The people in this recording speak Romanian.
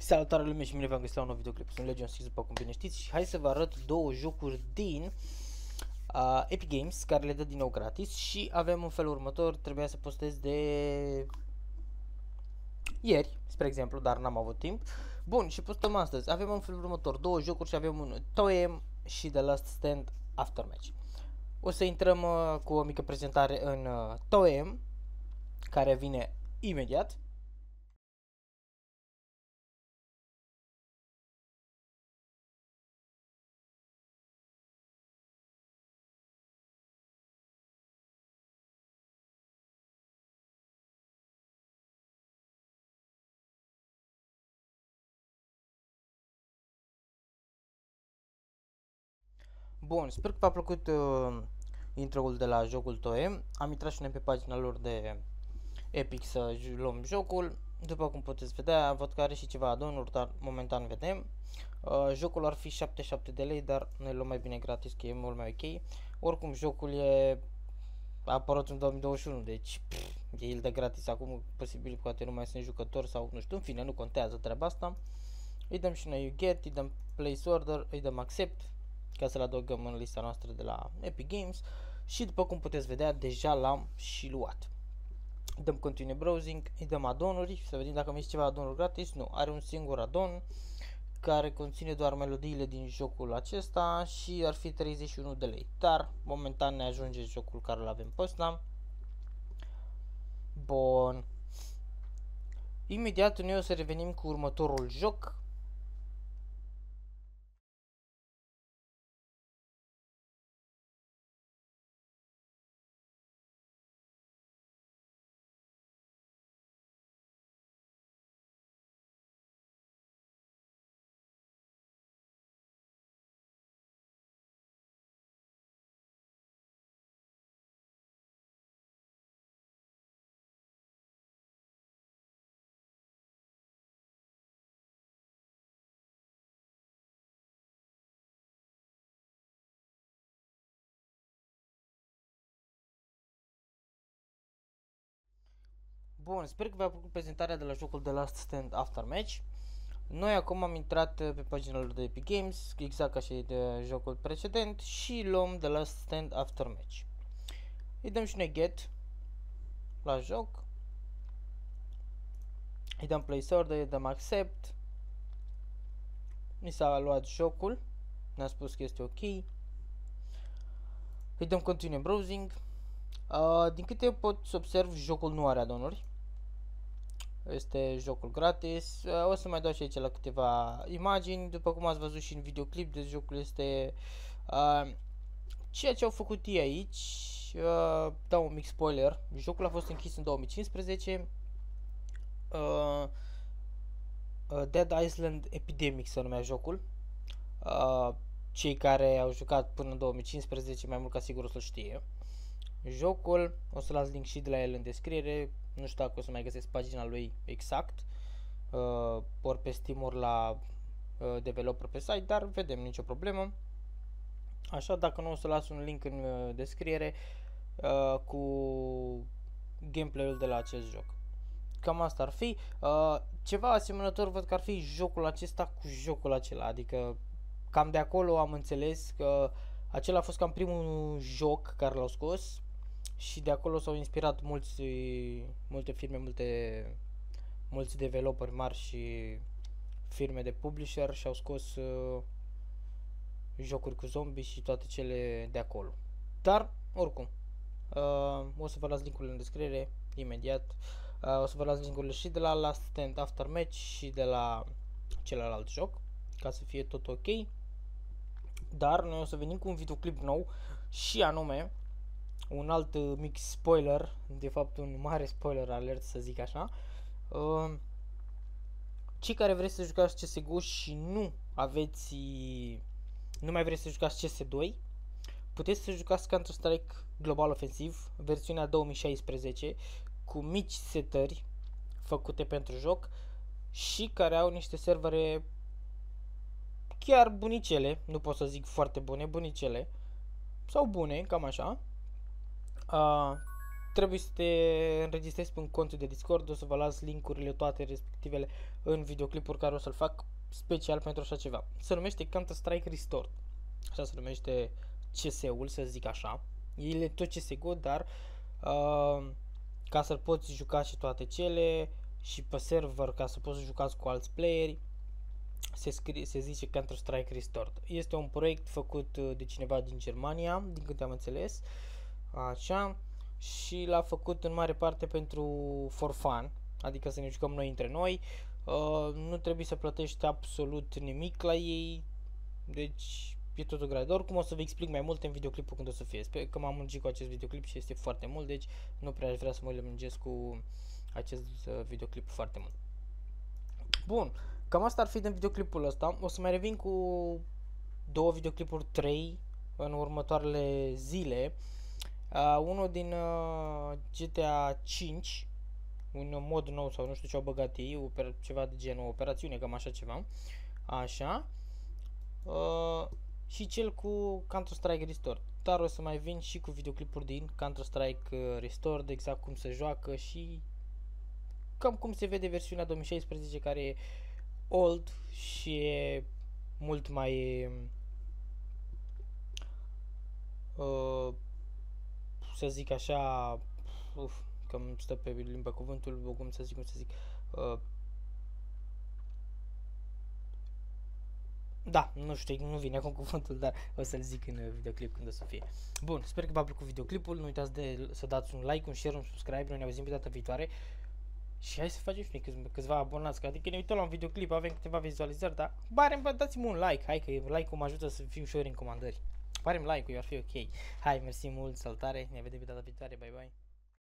Salutare lume și bine v-am găsit la un nou videoclip. Sunt Legion 6, după cum bine știți, și hai să vă arăt două jocuri din Epic Games care le dă din nou gratis. Și avem în felul următor, trebuia să postez de ieri, spre exemplu, dar n-am avut timp. Bun, și postăm astăzi. Avem în felul următor două jocuri și avem unul Toem și The Last Stand Aftermatch. O să intrăm cu o mică prezentare în Toem, care vine imediat. Bun, sper că v-a plăcut intro-ul de la jocul Toem. Am intrat și noi pe pagina lor de Epic să luăm jocul. După cum puteți vedea, văd că are și ceva add-on-uri, dar momentan vedem. Jocul ar fi 77 de lei, dar noi luăm mai bine gratis, că e mult mai ok. Oricum, jocul a apărut în 2021, deci el de gratis acum, posibil poate nu mai sunt jucători sau nu știu, în fine, nu contează treaba asta. Îi dăm și noi get, îi dăm place order, îi dăm accept, ca să-l adăugăm în lista noastră de la Epic Games. Și după cum puteți vedea, deja l-am și luat. Dăm continue browsing, îi dăm add-on-uri, să vedem dacă am ceva add-on-uri gratis. Nu, are un singur add-on care conține doar melodiile din jocul acesta și ar fi 31 de lei. Dar momentan ne ajunge jocul care îl avem pe ăsta. Bun. Imediat noi o să revenim cu următorul joc. Bun, sper că v-a plăcut prezentarea de la jocul The Last Stand Aftermatch. Noi acum am intrat pe pagina lor de Epic Games, exact ca și de jocul precedent, și luăm The Last Stand Aftermatch. Îi dăm și noi get la joc, îi dăm place order, îi dăm accept, ni s-a luat jocul, ne-a spus că este ok, îi dăm continue browsing. Din câte pot să observ, jocul nu are add-on-uri. Este jocul gratis. O să mai dau și aici la câteva imagini. După cum ați văzut și în videoclip, deci jocul este ceea ce au făcut ei aici. Dau un mic spoiler. Jocul a fost închis în 2015. Dead Island Epidemic se numea jocul. Cei care au jucat până în 2015 mai mult ca sigur o să-l știe. Jocul, o să las link și de la el în descriere. Nu știu dacă o să mai găsesc pagina lui exact, ori pe Steam, ori la developer pe site, dar vedem, nicio problemă. Așa, dacă nu, o să las un link în descriere cu gameplay-ul de la acest joc. Cam asta ar fi. Ceva asemănător văd că ar fi jocul acesta cu jocul acela, adică cam de acolo am înțeles că acela a fost cam primul joc care l-au scos și de acolo s-au inspirat multe firme, mulți developeri mari și firme de publisher și au scos jocuri cu zombie și toate cele de acolo. Dar, oricum, o să vă las link-urile în descriere imediat. O să vă las link-urile și de la Last Stand Aftermatch și de la celălalt joc, ca să fie tot ok. Dar noi o să venim cu un videoclip nou și anume un alt mic spoiler, de fapt un mare spoiler alert, să zic așa. Cei care vreți să jucați CSGO și nu mai vreți să jucați CS2, puteți să jucați Counter-Strike Global Offensive, versiunea 2016, cu mici setări făcute pentru joc și care au niște servere chiar bunicele, nu pot să zic foarte bune, bunicele, sau bune, cam așa. trebuie să te înregistrezi pe un cont de Discord, o să vă las linkurile toate respectivele în videoclipuri care o să-l fac special pentru așa ceva. Se numește Counter-Strike Restored. Așa se numește CS-ul, să zic așa. El e tot CSGO, dar ca să-l poți juca și toate cele și pe server, ca să poți să jucați cu alți playeri, se zice Counter-Strike Restored. Este un proiect făcut de cineva din Germania, din câte am înțeles, așa, și l-a făcut în mare parte pentru for fun, adică să ne jucăm noi între noi. Nu trebuie să plătești absolut nimic la ei, deci e totul gratis. Oricum o să vă explic mai multe în videoclipul când o să fie. Sper că m-am lungit cu acest videoclip și este foarte mult, deci nu prea aș vrea să mă lungesc cu acest videoclip foarte mult. Bun, cam asta ar fi din videoclipul ăsta. O să mai revin cu 2 videoclipuri, 3 în următoarele zile. Unul din GTA 5, un mod nou sau nu știu ce au băgat ei, ceva de genul operațiune, cam așa ceva. Așa. Și cel cu Counter-Strike Restored. Dar o să mai vin și cu videoclipuri din Counter-Strike Restored, exact cum se joacă și cam cum se vede versiunea 2016, care e old și e mult mai să zic așa, că îmi stă pe limba cuvântul, cum să zic, da, nu știu, nu vine acum cuvântul, dar o să-l zic în videoclip când o să fie. Bun, sper că v-a plăcut videoclipul, nu uitați să dați un like, un share, un subscribe, noi ne auzim pe data viitoare. Și hai să facem și noi câțiva abonați, adică ne uităm la un videoclip, avem câteva vizualizări, dar dați-mi un like, hai că like-ul mă ajută să fiu și ori în comandări. Barem like-ul, ar fi ok. Hai, mersi mult, salutare, ne vedem pe data viitoare, bye bye.